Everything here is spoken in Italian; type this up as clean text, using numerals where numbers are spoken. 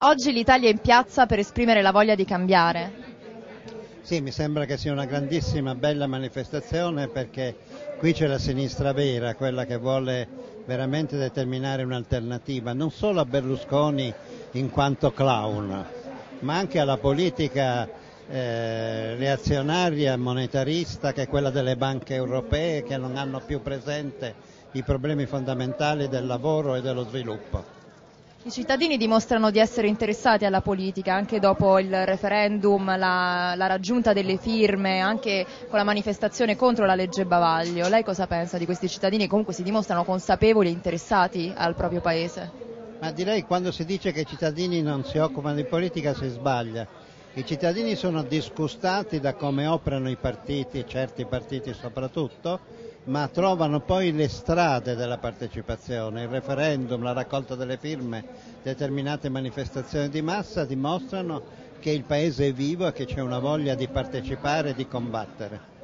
Oggi l'Italia è in piazza per esprimere la voglia di cambiare. Sì, mi sembra che sia una grandissima, bella manifestazione perché qui c'è la sinistra vera, quella che vuole veramente determinare un'alternativa, non solo a Berlusconi in quanto clown, ma anche alla politica reazionaria, monetarista, che è quella delle banche europee che non hanno più presente i problemi fondamentali del lavoro e dello sviluppo. I cittadini dimostrano di essere interessati alla politica anche dopo il referendum, la raggiunta delle firme, anche con la manifestazione contro la legge Bavaglio. Lei cosa pensa di questi cittadini che comunque si dimostrano consapevoli e interessati al proprio paese? Ma direi che quando si dice che i cittadini non si occupano di politica si sbaglia. I cittadini sono disgustati da come operano i partiti, certi partiti soprattutto, ma trovano poi le strade della partecipazione. Il referendum, la raccolta delle firme, determinate manifestazioni di massa dimostrano che il paese è vivo e che c'è una voglia di partecipare e di combattere.